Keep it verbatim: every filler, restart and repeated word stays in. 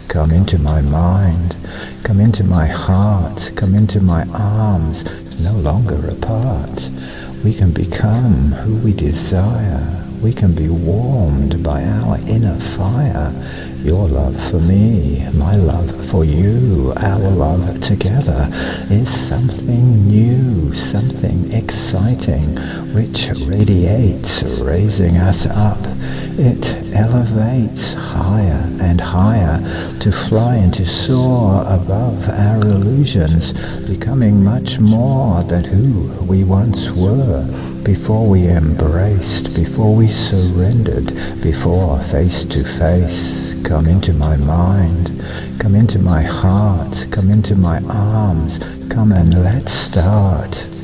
come into my mind, come into my heart, come into my arms, no longer apart. We can become who we desire. We can be warmed by our inner fire. Your love for me, my love for you, our love together is something new, something exciting, which radiates, raising us up. It elevates higher and higher to fly and to soar above our illusions, becoming much more than who we once were, before we embraced, before we surrendered, before face to face. Come into my mind, come into my heart, come into my arms, come and let's start.